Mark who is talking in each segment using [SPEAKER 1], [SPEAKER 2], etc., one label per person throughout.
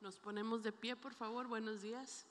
[SPEAKER 1] Nos ponemos de pie, por favor. Buenos días.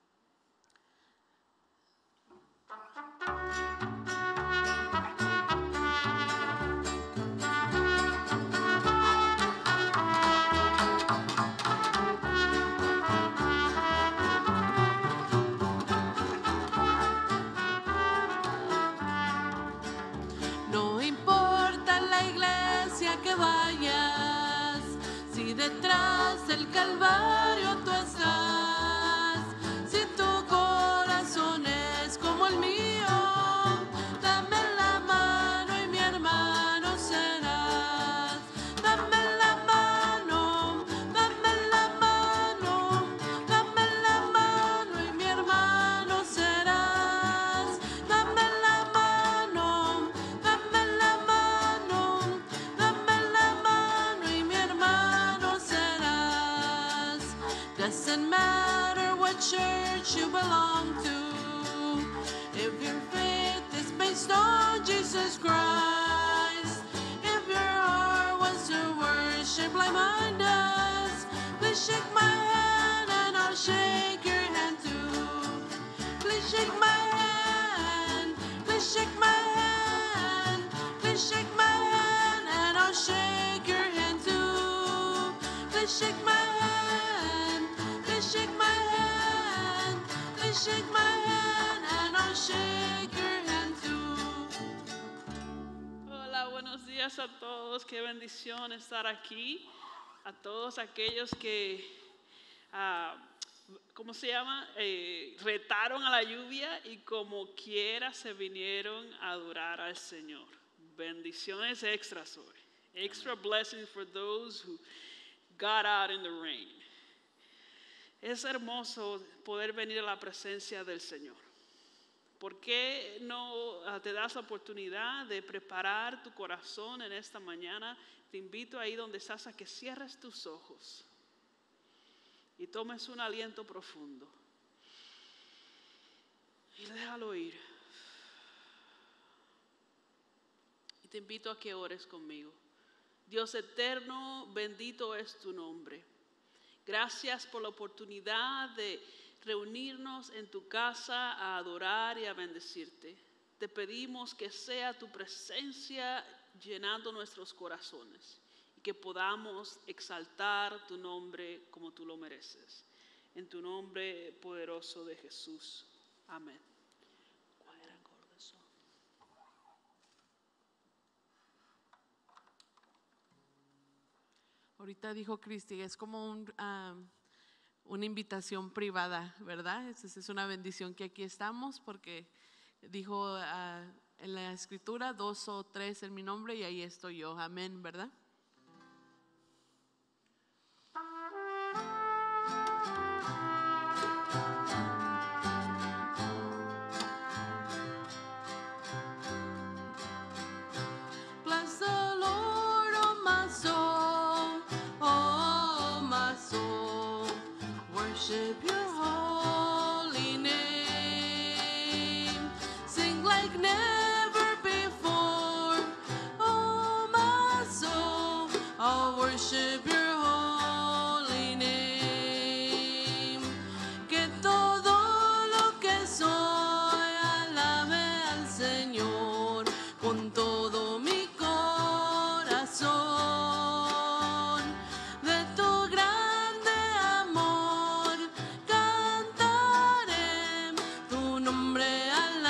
[SPEAKER 1] No importa la iglesia que vayas, si detrás del Calvario tú estás, si tu corazón es como el mío, dame la mano y mi hermano serás. Dame la mano, dame la mano, dame la mano y mi hermano serás. Dame la mano, dame la mano, dame la mano y mi hermano serás. Doesn't matter what church you belong to, if your faith is based on Jesus Christ, if your heart wants to worship like mine does, please shake my hand and I'll shake your hand too. Please shake my hand, please shake my hand, please shake my hand and I'll shake your hand too. Please shake my hand, please shake my hand, please shake my hand and I'll shake your hand too.
[SPEAKER 2] Hola, buenos días a todos. Qué bendición estar aquí. A todos aquellos que, ¿cómo se llama? Retaron a la lluvia y como quiera se vinieron a adorar al Señor. Bendiciones extras hoy. Extra blessings for those who got out in the rain. Es hermoso poder venir a la presencia del Señor. ¿Por qué no te das la oportunidad de preparar tu corazón en esta mañana? Te invito ahí donde estás a que cierres tus ojos y tomes un aliento profundo y déjalo ir. Y te invito a que ores conmigo. Dios eterno, bendito es tu nombre. Gracias por la oportunidad de reunirnos en tu casa a adorar y a bendecirte. Te pedimos que sea tu presencia llenando nuestros corazones y que podamos exaltar tu nombre como tú lo mereces. En tu nombre poderoso de Jesús. Amén. ¿Cuál era el acorde eso?
[SPEAKER 1] Ahorita dijo Cristi, es como una invitación privada, ¿verdad? Es una bendición que aquí estamos porque dijo en la escritura 2 o 3 en mi nombre y ahí estoy yo. Amén, ¿verdad? Bless the Lord, oh my soul, oh my soul, worship your holy name, sing like never before, oh my soul, I'll worship your holy name, que todo lo que soy alabe al Señor con todo mi corazón, de tu grande amor cantaré, tu nombre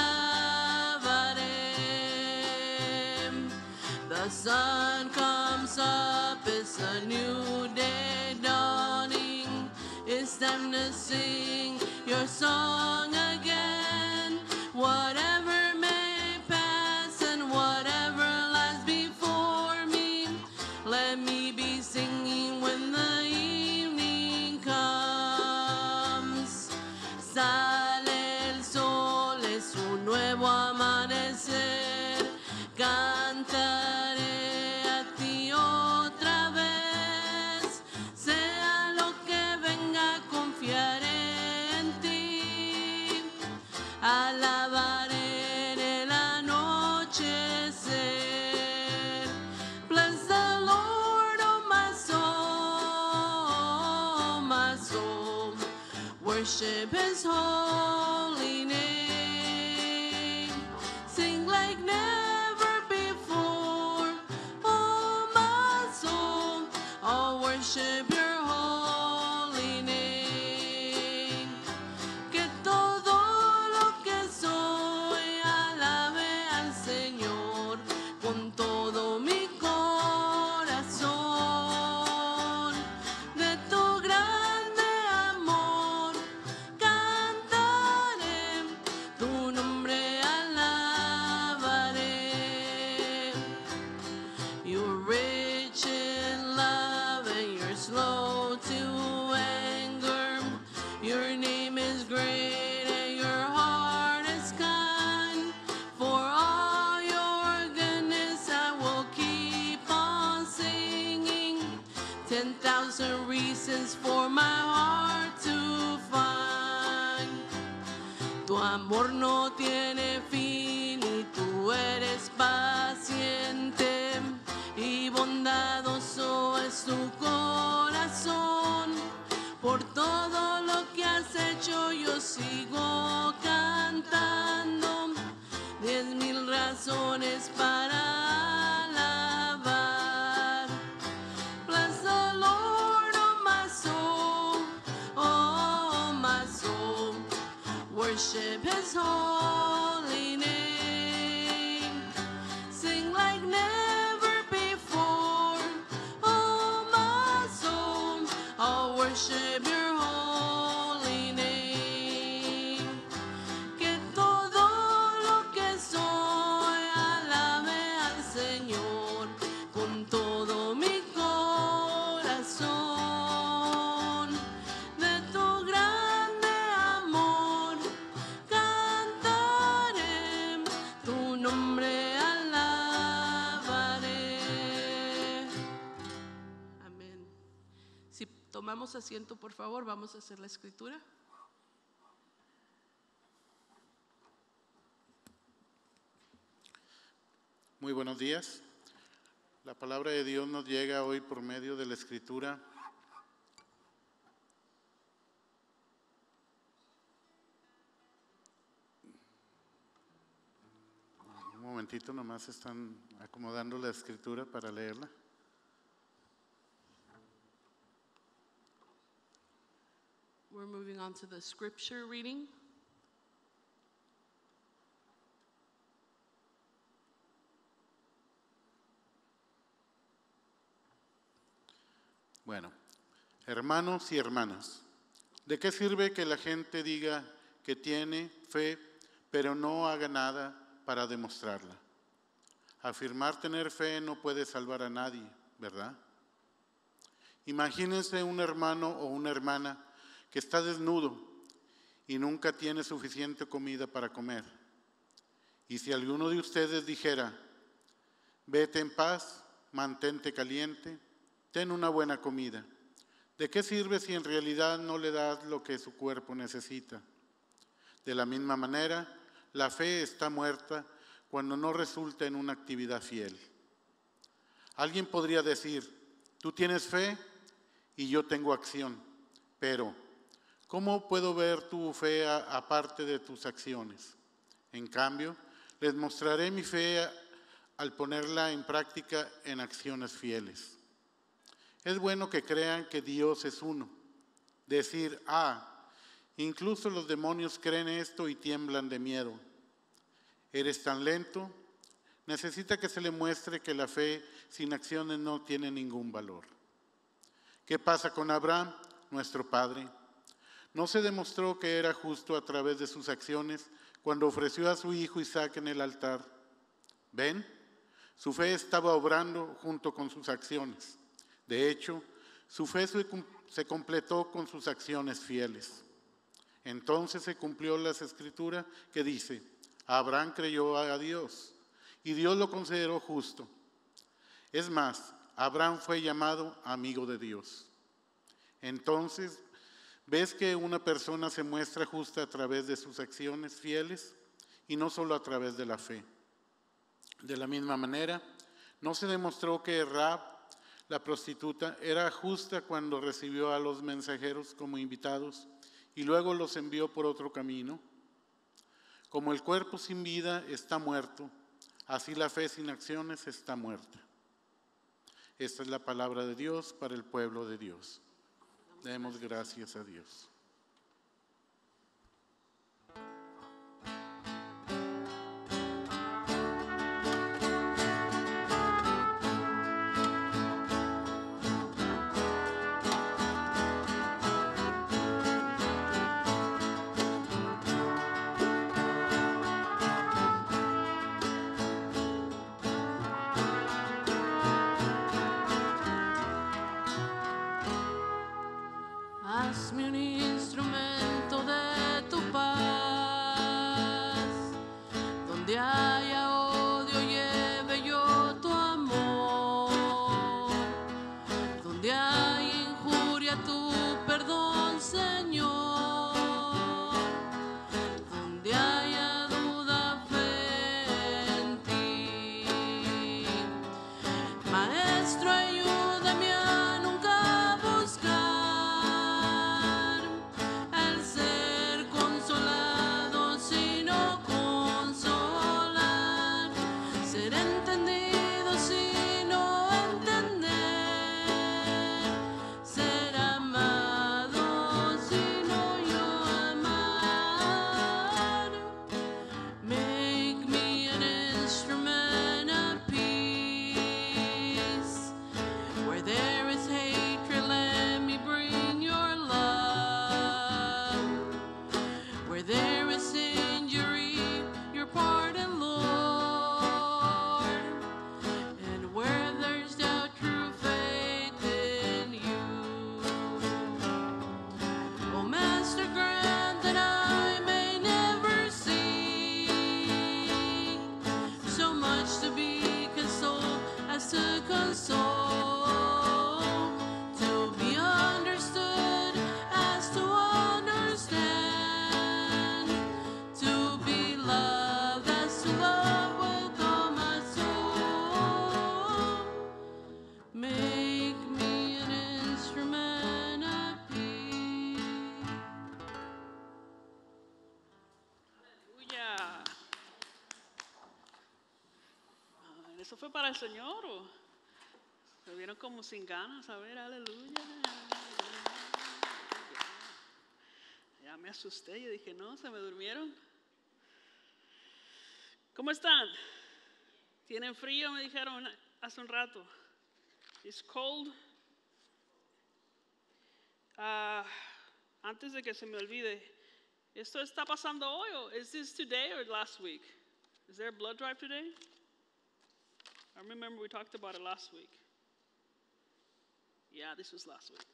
[SPEAKER 1] alabaré. The sun comes up, it's a new day dawning, it's time to sing your song again. Whatever may pass and whatever lies before me, let me be singing when the evening comes. Sale el sol, es un nuevo amanecer, cantaré a ti otra vez, sea lo que venga, confiaré en ti. Worship His holy name. Sing like never before. Oh, my soul, I'll worship Your holy name. Que todo lo que soy alabe al Señor con todo mi corazón. De tu grande amor cantaré, tu nombre alabaré. You're rich in love and You're slow to anger. Your name is great and Your heart is kind. For all Your goodness I will keep on singing. 10,000 reasons for my heart to find. Tu amor no tiene fin y Tú eres paciente y bondadoso es Tu corazón. Por todo lo que has hecho yo sigo cantando. 10,000 razones para alabar. Bless the Lord, oh my soul, oh my soul. Worship His holy name. Sing like never before. Oh my soul, I'll worship Your holy name. Que todo lo que soy alabe al Señor con todo mi corazón. De Tu grande amor cantaré, Tu nombre alabaré. Amén. Si tomamos asiento, por favor, vamos a hacer la escritura.
[SPEAKER 3] Muy buenos días. La palabra de Dios nos llega hoy por medio de la Escritura. Un momentito, nomás están acomodando la Escritura para leerla.
[SPEAKER 1] We're moving on to the scripture reading.
[SPEAKER 3] Bueno, hermanos y hermanas, ¿de qué sirve que la gente diga que tiene fe, pero no haga nada para demostrarla? Afirmar tener fe no puede salvar a nadie, ¿verdad? Imagínense un hermano o una hermana que está desnudo y nunca tiene suficiente comida para comer. Y si alguno de ustedes dijera, vete en paz, mantente caliente, ten una buena comida, ¿de qué sirve si en realidad no le das lo que su cuerpo necesita? De la misma manera, la fe está muerta cuando no resulta en una actividad fiel. Alguien podría decir, tú tienes fe y yo tengo acción, pero ¿cómo puedo ver tu fe aparte de tus acciones? En cambio, les mostraré mi fe al ponerla en práctica en acciones fieles. Es bueno que crean que Dios es uno. Decir, incluso los demonios creen esto y tiemblan de miedo. ¿Eres tan lento? Necesita que se le muestre que la fe sin acciones no tiene ningún valor. ¿Qué pasa con Abraham, nuestro padre? ¿No se demostró que era justo a través de sus acciones cuando ofreció a su hijo Isaac en el altar? ¿Ven? Su fe estaba obrando junto con sus acciones. De hecho, su fe se completó con sus acciones fieles. Entonces se cumplió la escritura que dice, Abraham creyó a Dios y Dios lo consideró justo. Es más, Abraham fue llamado amigo de Dios. Entonces, ¿ves que una persona se muestra justa a través de sus acciones fieles y no solo a través de la fe? De la misma manera, ¿no se demostró que Rahab, la prostituta, era justa cuando recibió a los mensajeros como invitados y luego los envió por otro camino. Como el cuerpo sin vida está muerto, así la fe sin acciones está muerta. Esta es la palabra de Dios para el pueblo de Dios. Demos gracias a Dios.
[SPEAKER 1] Hazme un instrumento de tu paz, donde haya odio lleve yo tu amor, donde haya injuria tu perdón, Señor, donde haya duda fe en ti. Maestro, ayúdame a nunca buscar el ser consolado, sino consolar, ser entendido, sino entender, ser amado, sino yo amar. Make me an instrument of peace. Where there is hatred, let me bring your love. Where there is injury, your pardon, Lord. And where there's doubt, true faith in you. Oh, Master, grant that I may never seek so much to be consoled as to console, to be understood as to understand, to be loved as to love with all my soul. Make me an instrument of peace.
[SPEAKER 2] Aleluya. ¿Eso fue para el Señor o se vieron como sin ganas? A ver, aleluya. Ya me asusté, yo dije, no, se me durmieron. ¿Cómo están? ¿Tienen frío? Me dijeron hace un rato. It's cold. Antes de que se me olvide, ¿esto está pasando hoy o is this today or last week? Is there a blood drive today? I remember we talked about it last week. Yeah, this was last week.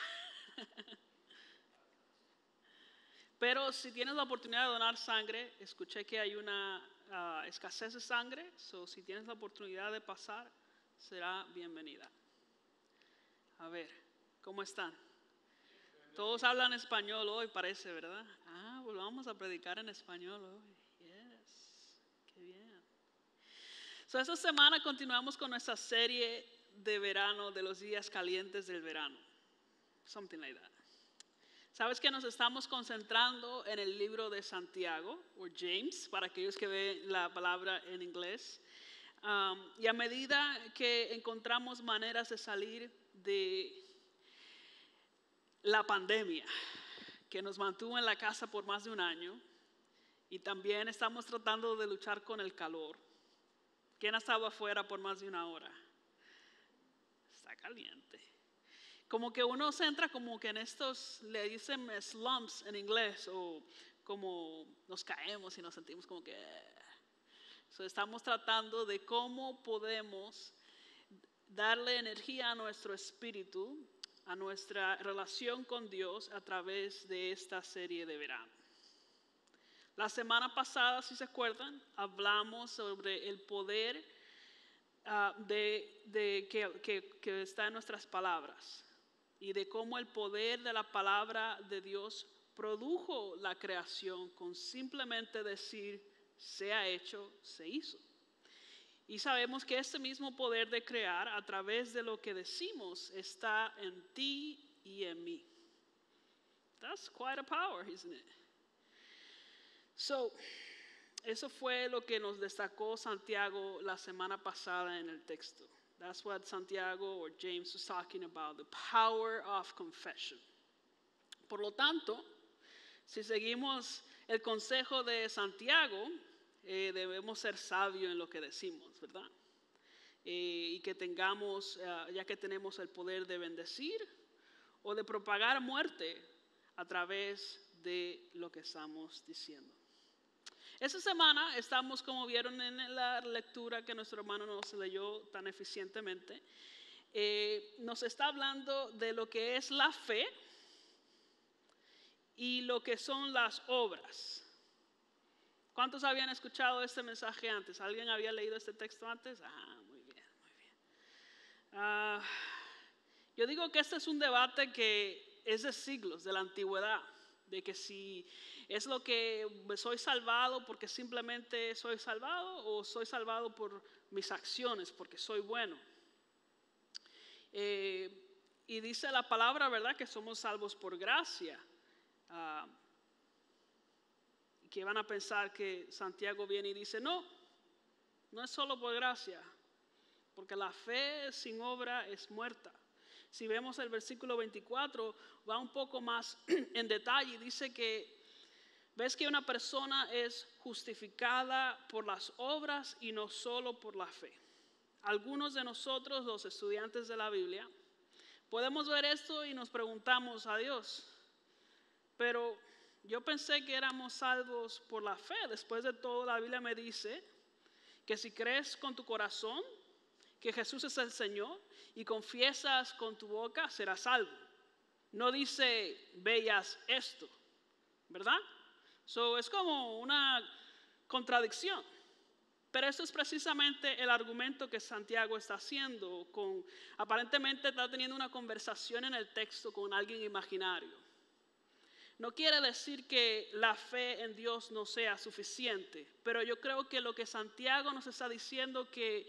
[SPEAKER 2] Pero si tienes la oportunidad de donar sangre, escuché que hay una escasez de sangre, so si tienes la oportunidad de pasar, será bienvenida. A ver, ¿cómo están? Todos hablan español hoy, parece, ¿verdad? Ah, pues vamos a predicar en español hoy. Yes, qué bien. So, esta semana continuamos con nuestra serie de verano, de los días calientes del verano. Something like that. Sabes que nos estamos concentrando en el libro de Santiago, o James, para aquellos que ven la palabra en inglés. Y a medida que encontramos maneras de salir de la pandemia, que nos mantuvo en la casa por más de un año, y también estamos tratando de luchar con el calor. ¿Quién ha estado afuera por más de una hora? Está caliente. Como que uno se entra como que en estos, le dicen slumps en inglés, o como nos caemos y nos sentimos como que... So, estamos tratando de cómo podemos darle energía a nuestro espíritu, a nuestra relación con Dios a través de esta serie de verano. La semana pasada, si se acuerdan, hablamos sobre el poder que está en nuestras palabras y de cómo el poder de la palabra de Dios produjo la creación con simplemente decir, sea hecho, se hizo. Y sabemos que este mismo poder de crear a través de lo que decimos está en ti y en mí. That's quite a power, isn't it? So, eso fue lo que nos destacó Santiago la semana pasada en el texto. That's what Santiago or James was talking about, the power of confession. Por lo tanto, si seguimos el consejo de Santiago, debemos ser sabios en lo que decimos, ¿verdad? Y que tengamos, ya que tenemos el poder de bendecir o de propagar muerte a través de lo que estamos diciendo. Esta semana estamos, como vieron en la lectura que nuestro hermano nos leyó tan eficientemente, nos está hablando de lo que es la fe y lo que son las obras. ¿Cuántos habían escuchado este mensaje antes? ¿Alguien había leído este texto antes? Muy bien, muy bien. Yo digo que este es un debate que es de siglos, de la antigüedad, de que si es lo que soy salvado porque simplemente soy salvado o soy salvado por mis acciones, porque soy bueno. Y dice la palabra, ¿verdad?, que somos salvos por gracia. Que van a pensar que Santiago viene y dice, no es solo por gracia, porque la fe sin obra es muerta. Si vemos el versículo 24, va un poco más en detalle y dice que ves que una persona es justificada por las obras y no solo por la fe. Algunos de nosotros, los estudiantes de la Biblia, podemos ver esto y nos preguntamos a Dios, pero yo pensé que éramos salvos por la fe. Después de todo, la Biblia me dice que si crees con tu corazón que Jesús es el Señor y confiesas con tu boca, serás salvo. No dice, veas esto, ¿verdad? Es como una contradicción. Pero esto es precisamente el argumento que Santiago está haciendo. Aparentemente está teniendo una conversación en el texto con alguien imaginario. No quiere decir que la fe en Dios no sea suficiente, pero yo creo que lo que Santiago nos está diciendo que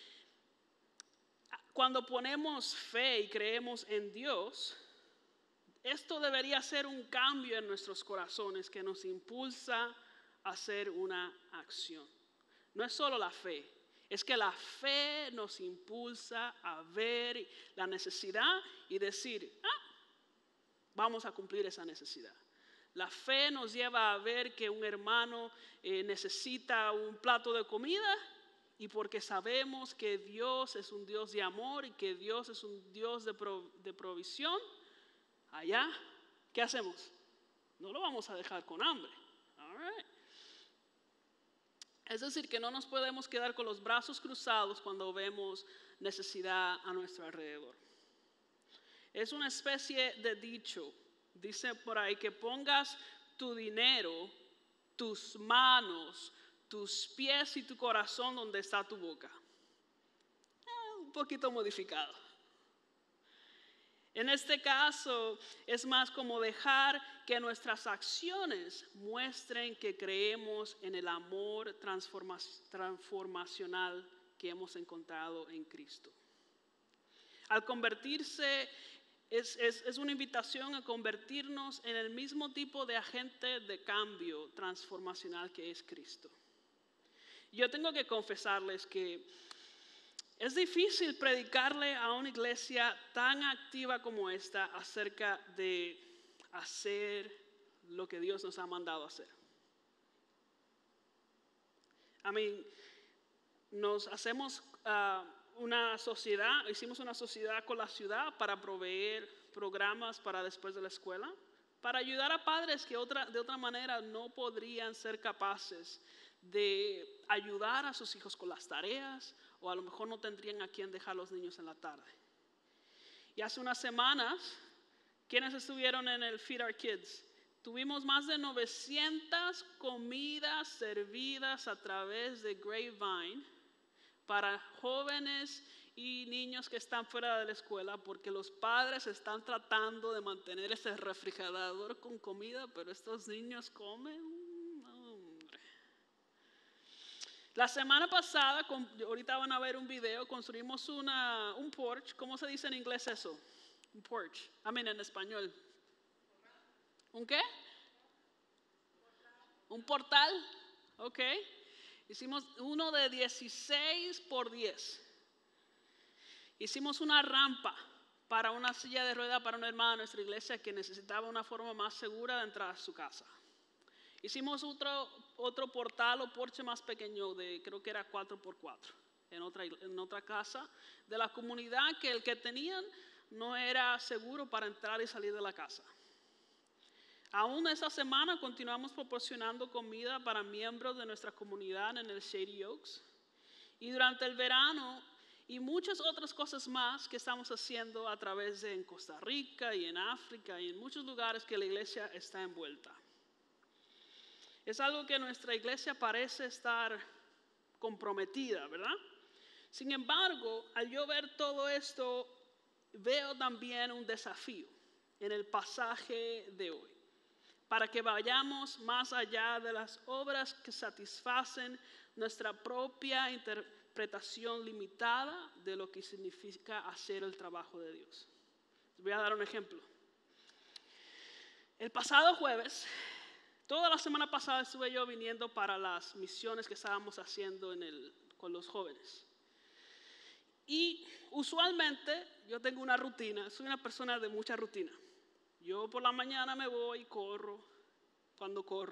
[SPEAKER 2] cuando ponemos fe y creemos en Dios, esto debería ser un cambio en nuestros corazones que nos impulsa a hacer una acción. No es solo la fe, es que la fe nos impulsa a ver la necesidad y decir, vamos a cumplir esa necesidad. La fe nos lleva a ver que un hermano necesita un plato de comida y porque sabemos que Dios es un Dios de amor y que Dios es un Dios de provisión, allá, ¿qué hacemos? No lo vamos a dejar con hambre. All right. Es decir, que no nos podemos quedar con los brazos cruzados cuando vemos necesidad a nuestro alrededor. Es una especie de dicho. Dice por ahí que pongas tu dinero, tus manos, tus pies y tu corazón donde está tu boca. Un poquito modificado. En este caso es más como dejar que nuestras acciones muestren que creemos en el amor transformacional que hemos encontrado en Cristo. Al convertirse es una invitación a convertirnos en el mismo tipo de agente de cambio transformacional que es Cristo. Yo tengo que confesarles que es difícil predicarle a una iglesia tan activa como esta acerca de hacer lo que Dios nos ha mandado hacer. Nos hacemos hicimos una sociedad con la ciudad para proveer programas para después de la escuela, para ayudar a padres que de otra manera no podrían ser capaces de ayudar a sus hijos con las tareas o a lo mejor no tendrían a quién dejar los niños en la tarde. Y hace unas semanas, ¿quiénes estuvieron en el Feed Our Kids? Tuvimos más de 900 comidas servidas a través de Grapevine para jóvenes y niños que están fuera de la escuela porque los padres están tratando de mantener ese refrigerador con comida, pero estos niños comen. La semana pasada, ahorita van a ver un video, construimos un porch. ¿Cómo se dice en inglés eso? Un porch. En español. ¿Un qué? Un portal, ok. Hicimos uno de 16 por 10. Hicimos una rampa para una silla de ruedas para una hermana de nuestra iglesia que necesitaba una forma más segura de entrar a su casa. Hicimos otro portal o porche más pequeño, creo que era 4x4, en otra casa de la comunidad que el que tenían no era seguro para entrar y salir de la casa. Aún esa semana continuamos proporcionando comida para miembros de nuestra comunidad en el Shady Oaks. Y durante el verano y muchas otras cosas más que estamos haciendo a través de en Costa Rica y en África y en muchos lugares que la iglesia está envuelta. Es algo que nuestra iglesia parece estar comprometida, ¿verdad? Sin embargo, al yo ver todo esto, veo también un desafío en el pasaje de hoy, para que vayamos más allá de las obras que satisfacen nuestra propia interpretación limitada de lo que significa hacer el trabajo de Dios. Les voy a dar un ejemplo. El pasado jueves, toda la semana pasada estuve yo viniendo para las misiones que estábamos haciendo con los jóvenes. Y usualmente yo tengo una rutina, soy una persona de mucha rutina. Yo por la mañana me voy y corro, cuando corro.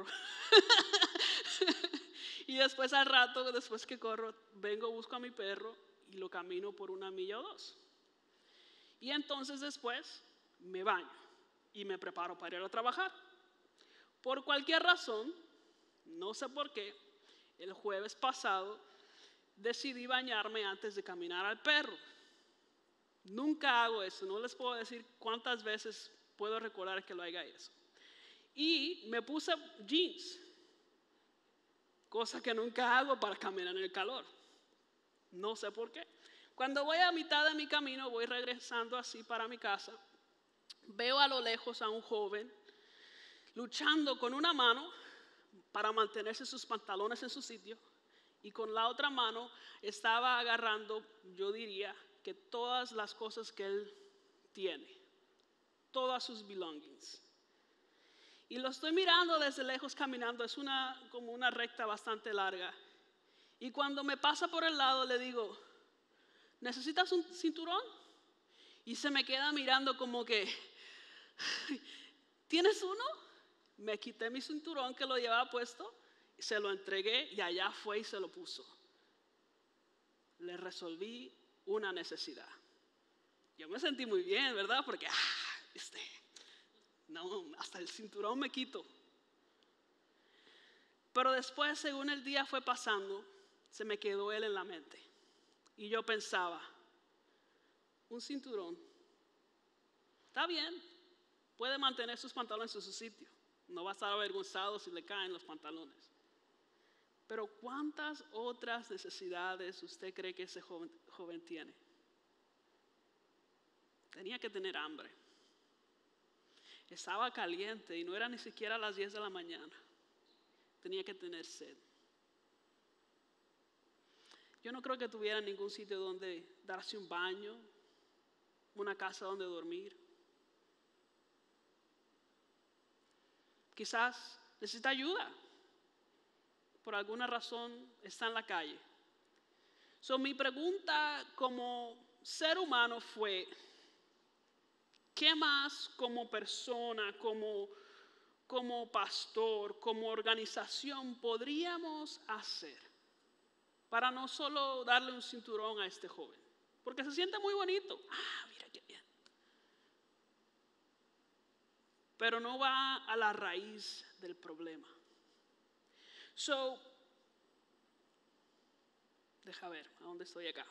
[SPEAKER 2] Y después al rato, después que corro, vengo, busco a mi perro y lo camino por 1 milla o 2. Y entonces después me baño y me preparo para ir a trabajar. Por cualquier razón, no sé por qué, el jueves pasado decidí bañarme antes de caminar al perro. Nunca hago eso, no les puedo decir cuántas veces puedo recordar que lo haga eso. Y me puse jeans, cosa que nunca hago para caminar en el calor. No sé por qué. Cuando voy a mitad de mi camino, voy regresando así para mi casa, veo a lo lejos a un joven luchando con una mano para mantenerse sus pantalones en su sitio y con la otra mano estaba agarrando, yo diría, que todas las cosas que él tiene, todas sus belongings. Y lo estoy mirando desde lejos caminando, es como una recta bastante larga. Y cuando me pasa por el lado le digo, ¿necesitas un cinturón? Y se me queda mirando como que, ¿tienes uno? Me quité mi cinturón que lo llevaba puesto, se lo entregué y allá fue y se lo puso. Le resolví una necesidad. Yo me sentí muy bien, ¿verdad? Porque, no, hasta el cinturón me quito. Pero después, según el día fue pasando, se me quedó él en la mente. Y yo pensaba, un cinturón, está bien, puede mantener sus pantalones en su sitio. No va a estar avergonzado si le caen los pantalones. Pero ¿cuántas otras necesidades usted cree que ese joven tiene? Tenía que tener hambre. Estaba caliente y no era ni siquiera las 10 de la mañana. Tenía que tener sed. Yo no creo que tuviera ningún sitio donde darse un baño, una casa donde dormir. Quizás necesita ayuda. Por alguna razón está en la calle. Mi pregunta como ser humano fue, ¿qué más como persona, como pastor, como organización podríamos hacer para no solo darle un cinturón a este joven? Porque se siente muy bonito. Mira qué bien. Pero no va a la raíz del problema. Deja ver, ¿a dónde estoy acá?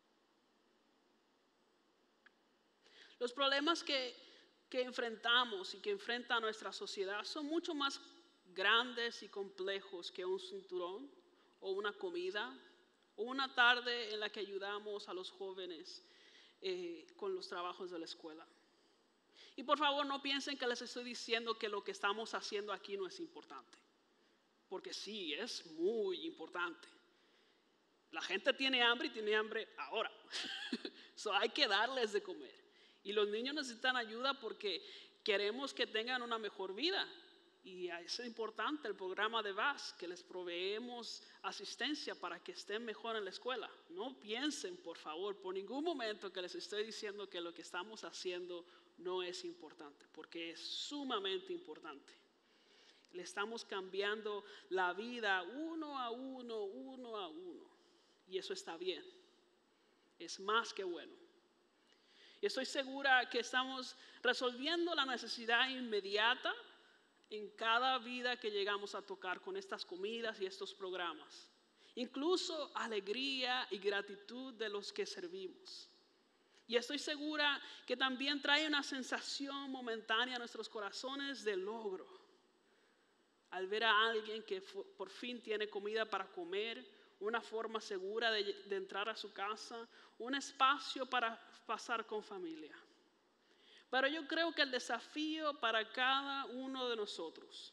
[SPEAKER 2] Los problemas que enfrentamos y que enfrenta nuestra sociedad son mucho más grandes y complejos que un cinturón o una comida o una tarde en la que ayudamos a los jóvenes con los trabajos de la escuela. Y por favor no piensen que les estoy diciendo que lo que estamos haciendo aquí no es importante. Porque sí, es muy importante. La gente tiene hambre y tiene hambre ahora. Hay que darles de comer. Y los niños necesitan ayuda porque queremos que tengan una mejor vida. Y es importante el programa de VAS, que les proveemos asistencia para que estén mejor en la escuela. No piensen, por favor, por ningún momento que les estoy diciendo que lo que estamos haciendo no es importante, porque es sumamente importante. Le estamos cambiando la vida uno a uno. Y eso está bien. Es más que bueno. Y estoy segura que estamos resolviendo la necesidad inmediata en cada vida que llegamos a tocar con estas comidas y estos programas. Incluso alegría y gratitud de los que servimos. Y estoy segura que también trae una sensación momentánea a nuestros corazones de logro. Al ver a alguien que por fin tiene comida para comer, una forma segura de entrar a su casa, un espacio para pasar con familia. Pero yo creo que el desafío para cada uno de nosotros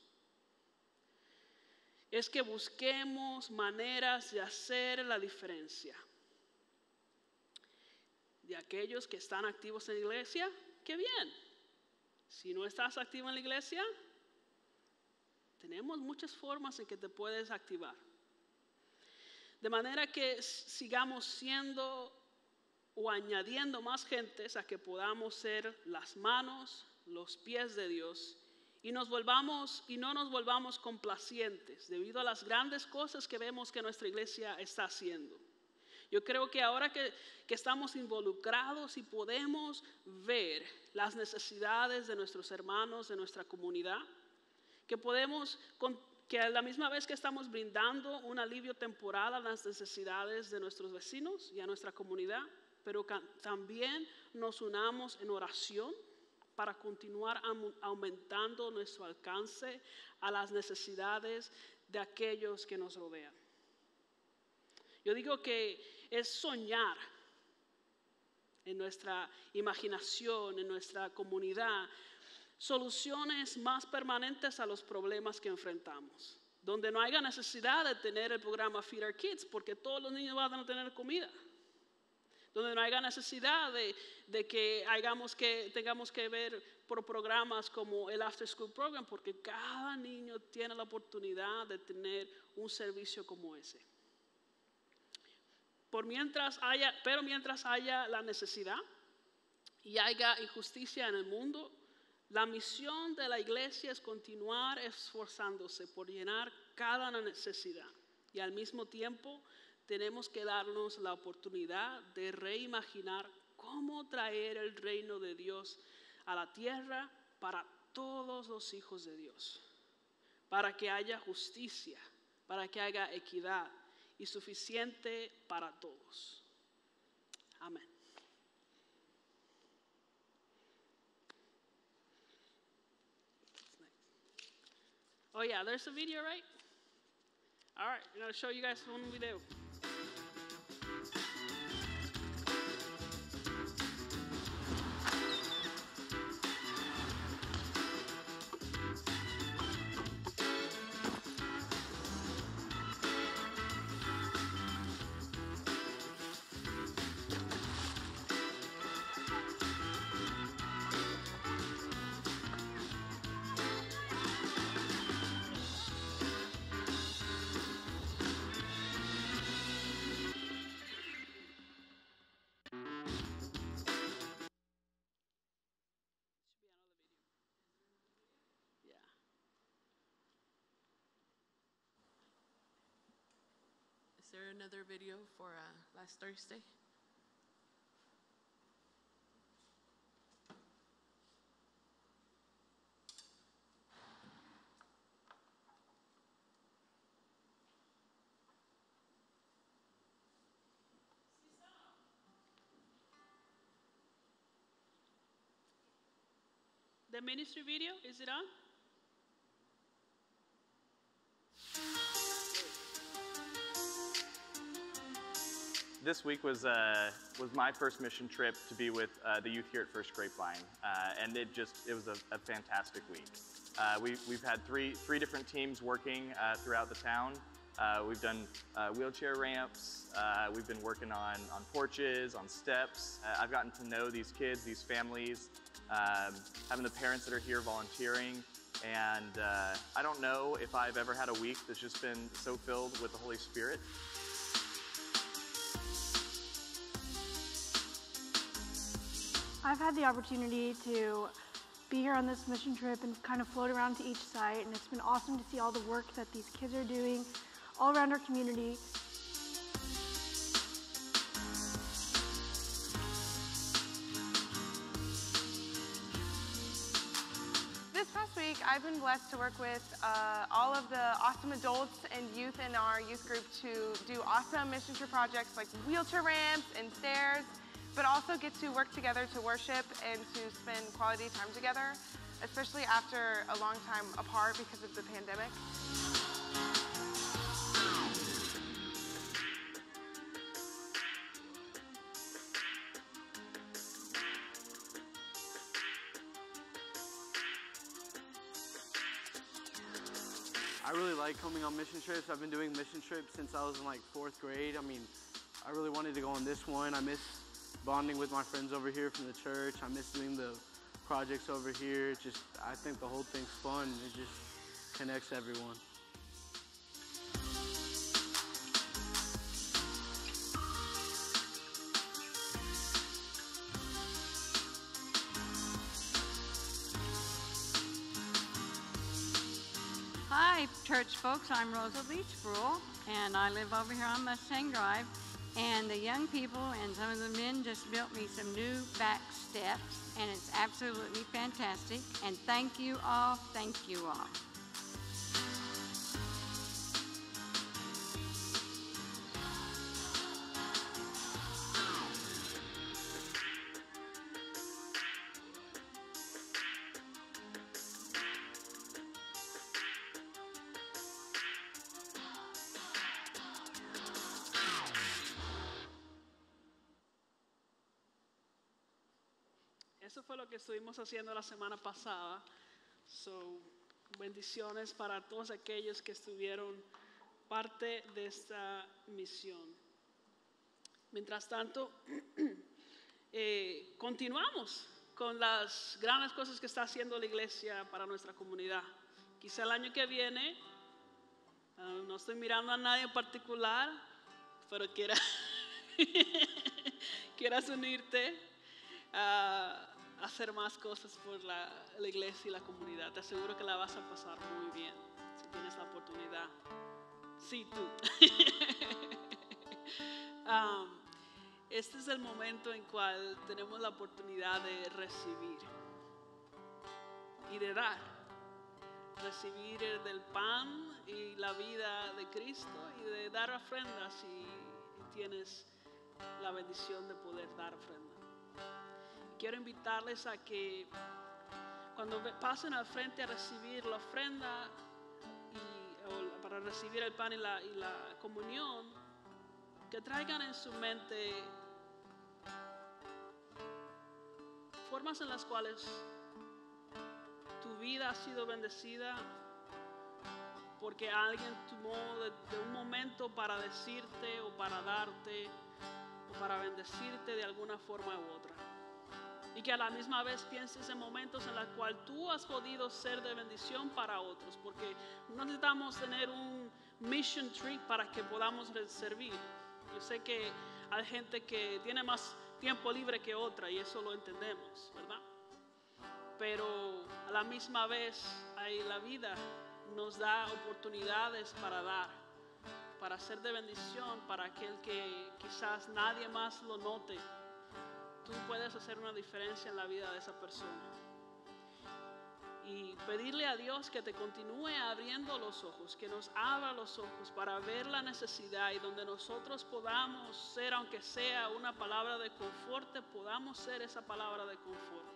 [SPEAKER 2] es que busquemos maneras de hacer la diferencia. De aquellos que están activos en la iglesia, qué bien. Si no estás activo en la iglesia, tenemos muchas formas en que te puedes activar. De manera que sigamos siendo o añadiendo más gentes a que podamos ser las manos, los pies de Dios y no nos volvamos complacientes debido a las grandes cosas que vemos que nuestra iglesia está haciendo. Yo creo que ahora que estamos involucrados y podemos ver las necesidades de nuestros hermanos, de nuestra comunidad, que a la misma vez que estamos brindando un alivio temporal a las necesidades de nuestros vecinos y a nuestra comunidad, pero también nos unamos en oración para continuar aumentando nuestro alcance a las necesidades de aquellos que nos rodean. Yo digo que es soñar en nuestra imaginación, en nuestra comunidad, soluciones más permanentes a los problemas que enfrentamos, donde no haya necesidad de tener el programa Feed Our Kids, porque todos los niños van a tener comida. Donde no haya necesidad de que tengamos que ver por programas como el After School Program, porque cada niño tiene la oportunidad de tener un servicio como ese. Pero mientras haya la necesidad y haya injusticia en el mundo, la misión de la iglesia es continuar esforzándose por llenar cada necesidad y al mismo tiempo tenemos que darnos la oportunidad de reimaginar cómo traer el reino de Dios a la tierra para todos los hijos de Dios, para que haya justicia, para que haya equidad y suficiente para todos. Amén. Oh yeah, there's a video, right? All right, I'm going to show you guys one video.
[SPEAKER 1] Is there another video for last Thursday?
[SPEAKER 2] The ministry video, is it on?
[SPEAKER 4] This week was my first mission trip to be with the youth here at First Grapevine, and it was a fantastic week. We've had three different teams working throughout the town, We've done wheelchair ramps. We've been working on porches, on steps. I've gotten to know these kids, these families, having the parents that are here volunteering. And I don't know if I've ever had a week that's just been so filled with the Holy Spirit.
[SPEAKER 5] I've had the opportunity to be here on this mission trip and kind of float around to each site, and it's been awesome to see all the work that these kids are doing all around our community.
[SPEAKER 6] This past week, I've been blessed to work with all of the awesome adults and youth in our youth group to do awesome mission trip projects like wheelchair ramps and stairs, but also get to work together to worship and to spend quality time together, especially after a long time apart because of the pandemic.
[SPEAKER 7] I really like coming on mission trips. I've been doing mission trips since I was in like 4th grade. I mean, I really wanted to go on this one. I miss bonding with my friends over here from the church. I miss doing the projects over here. I think the whole thing's fun. It just connects everyone.
[SPEAKER 8] Hi, church folks. I'm Rosa Leachbrule, and I live over here on Mustang Drive. And the young people and some of the men just built me some new back steps, and it's absolutely fantastic. And thank you all. Thank you all.
[SPEAKER 2] Eso fue lo que estuvimos haciendo la semana pasada. So, bendiciones para todos aquellos que estuvieron parte de esta misión. Mientras tanto, continuamos con las grandes cosas que está haciendo la iglesia para nuestra comunidad. Quizá el año que viene, no estoy mirando a nadie en particular, pero quieras unirte a hacer más cosas por la iglesia y la comunidad. Te aseguro que la vas a pasar muy bien si tienes la oportunidad. Sí, tú. Este es el momento en cual tenemos la oportunidad de recibir y de dar. Recibir del pan y la vida de Cristo y de dar ofrendas si tienes la bendición de poder dar ofrenda. Quiero invitarles a que cuando pasen al frente a recibir la ofrenda o para recibir el pan y la comunión, que traigan en su mente formas en las cuales tu vida ha sido bendecida porque alguien tomó de un momento para decirte o para darte o para bendecirte de alguna forma u otra. Y que a la misma vez pienses en momentos en los cuales tú has podido ser de bendición para otros, porque no necesitamos tener un mission trip para que podamos servir. Yo sé que hay gente que tiene más tiempo libre que otra y eso lo entendemos, ¿verdad? Pero a la misma vez la vida nos da oportunidades para dar, para ser de bendición para aquel que quizás nadie más lo note. Tú puedes hacer una diferencia en la vida de esa persona. Y pedirle a Dios que te continúe abriendo los ojos, que nos abra los ojos para ver la necesidad y donde nosotros podamos ser, aunque sea una palabra de confort, podamos ser esa palabra de confort.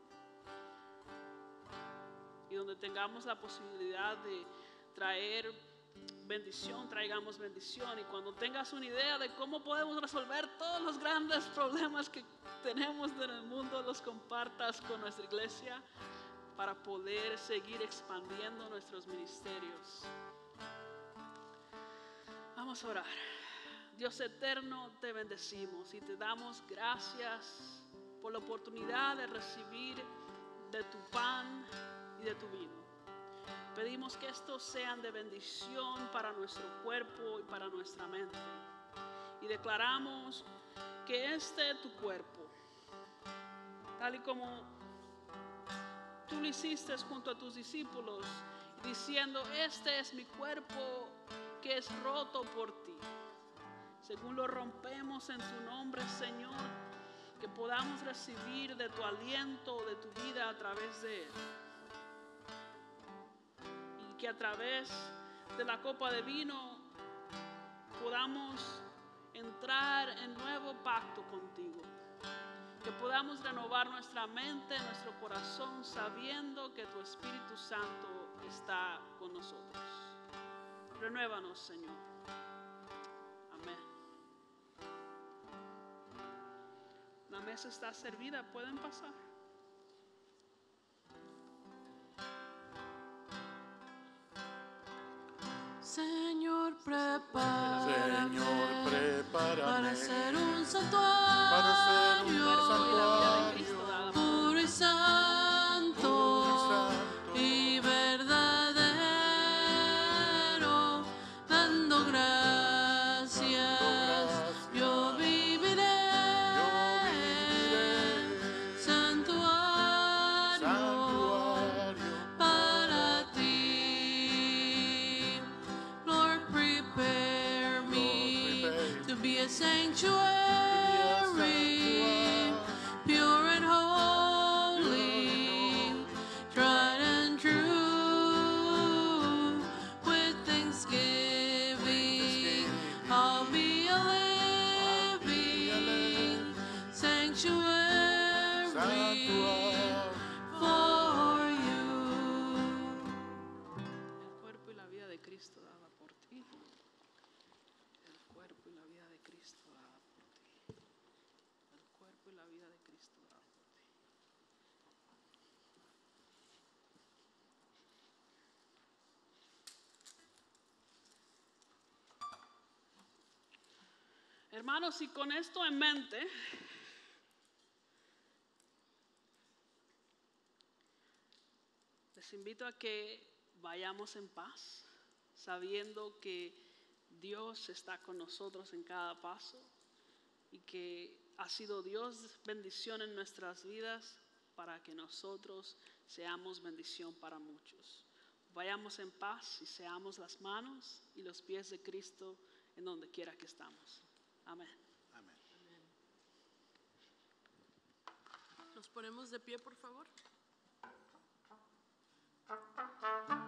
[SPEAKER 2] Y donde tengamos la posibilidad de traer bendición, traigamos bendición. Y cuando tengas una idea de cómo podemos resolver todos los grandes problemas que tenemos en el mundo, los compartas con nuestra iglesia para poder seguir expandiendo nuestros ministerios. Vamos a orar. Dios eterno, te bendecimos y te damos gracias por la oportunidad de recibir de tu pan y de tu vino. Pedimos que estos sean de bendición para nuestro cuerpo y para nuestra mente. Y declaramos que tu cuerpo, tal y como tú lo hiciste junto a tus discípulos, diciendo, este es mi cuerpo que es roto por ti. Según lo rompemos en tu nombre, Señor, que podamos recibir de tu aliento, de tu vida a través de él. Y que a través de la copa de vino podamos entrar en nuevo pacto contigo. Que podamos renovar nuestra mente, nuestro corazón, sabiendo que tu Espíritu Santo está con nosotros. Renuévanos, Señor. Amén. La mesa está servida, pueden pasar.
[SPEAKER 1] Señor, prepárame,
[SPEAKER 3] Señor, prepárame
[SPEAKER 1] para ser un
[SPEAKER 3] para ser un
[SPEAKER 1] santuario puro y santo y verdadero, dando gracias. Yo viviré santuario para ti. Lord, prepare me to be a sanctuary, pure and holy, tried and true. With thanksgiving, I'll be a living sanctuary for you.
[SPEAKER 2] El cuerpo y la vida de Cristo dada por ti. El cuerpo y la vida de Cristo dada por ti. El cuerpo y la vida de Cristo dada por ti. Hermanos, y con esto en mente, les invito a que vayamos en paz, sabiendo que Dios está con nosotros en cada paso y que ha sido Dios bendición en nuestras vidas para que nosotros seamos bendición para muchos. Vayamos en paz y seamos las manos y los pies de Cristo en donde quiera que estamos. Amén.
[SPEAKER 3] Amén.
[SPEAKER 1] Nos ponemos de pie, por favor.